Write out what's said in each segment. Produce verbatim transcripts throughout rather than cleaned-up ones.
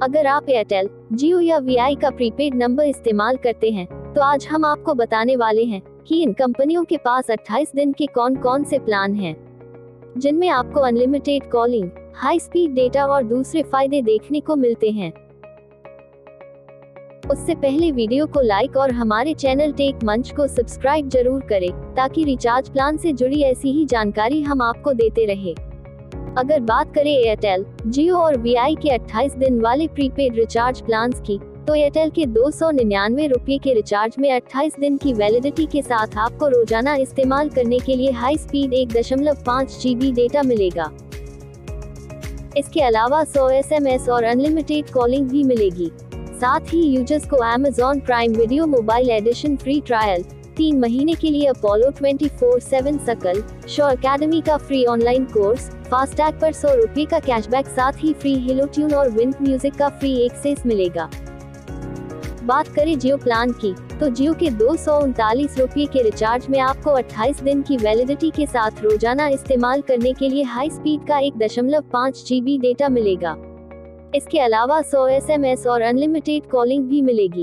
अगर आप एयरटेल, जियो या वी आई का प्रीपेड नंबर इस्तेमाल करते हैं तो आज हम आपको बताने वाले हैं कि इन कंपनियों के पास अट्ठाईस दिन के कौन कौन से प्लान हैं, जिनमें आपको unlimited calling, high speed data और दूसरे फायदे देखने को मिलते हैं। उससे पहले वीडियो को लाइक और हमारे चैनल टेक मंच को सब्सक्राइब जरूर करें ताकि रिचार्ज प्लान से जुड़ी ऐसी ही जानकारी हम आपको देते रहे। अगर बात करें एयरटेल, जियो और वी आई के अट्ठाईस दिन वाले प्रीपेड रिचार्ज प्लान्स की, तो एयरटेल के दो सौ निन्यानवे रुपये के रिचार्ज में अट्ठाईस दिन की वैलिडिटी के साथ आपको रोजाना इस्तेमाल करने के लिए हाई स्पीड एक दशमलव पाँच जी बी डेटा मिलेगा। इसके अलावा सौ एस एम एस और अनलिमिटेड कॉलिंग भी मिलेगी। साथ ही यूजर्स को Amazon prime video mobile edition free trial, तीन महीने के लिए Apollo twenty four seven circle Shaw academy का फ्री ऑनलाइन कोर्स, फास्टैग पर सौ रुपये का कैशबैक, साथ ही फ्री हिलो ट्यून और विंक म्यूजिक का फ्री एक्सेस मिलेगा। बात करें जियो प्लान की, तो जियो के दो सौ उनतालीस रुपये के रिचार्ज में आपको अट्ठाईस दिन की वैलिडिटी के साथ रोजाना इस्तेमाल करने के लिए हाई स्पीड का एक दशमलव पाँच जी बी डेटा मिलेगा। इसके अलावा सौ एस एम एस और अनलिमिटेड कॉलिंग भी मिलेगी।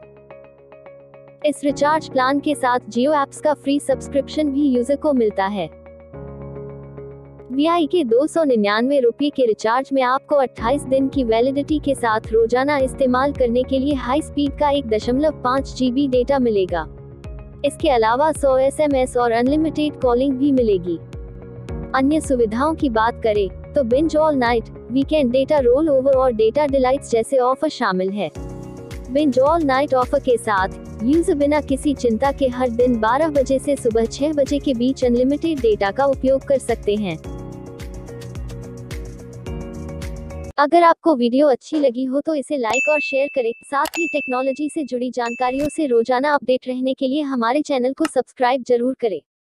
इस रिचार्ज प्लान के साथ जियो ऐप्स का फ्री सब्सक्रिप्शन भी यूजर को मिलता है। वी आई के दो सौ निन्यानवे रुपये के रिचार्ज में आपको अट्ठाईस दिन की वैलिडिटी के साथ रोजाना इस्तेमाल करने के लिए हाई स्पीड का एक दशमलव पाँच जी बी डेटा मिलेगा। इसके अलावा सौ एस एम एस और अनलिमिटेड कॉलिंग भी मिलेगी। अन्य सुविधाओं की बात करें तो binge all night, weekend data roll over और डेटा डिलाइट्स जैसे ऑफर शामिल है। बिंज ऑल नाइट ऑफर के साथ यूजर बिना किसी चिंता के हर दिन बारह बजे से सुबह छह बजे के बीच अनलिमिटेड डेटा का उपयोग कर सकते हैं। अगर आपको वीडियो अच्छी लगी हो तो इसे लाइक और शेयर करें। साथ ही टेक्नोलॉजी से जुड़ी जानकारियों से रोजाना अपडेट रहने के लिए हमारे चैनल को सब्सक्राइब जरूर करें।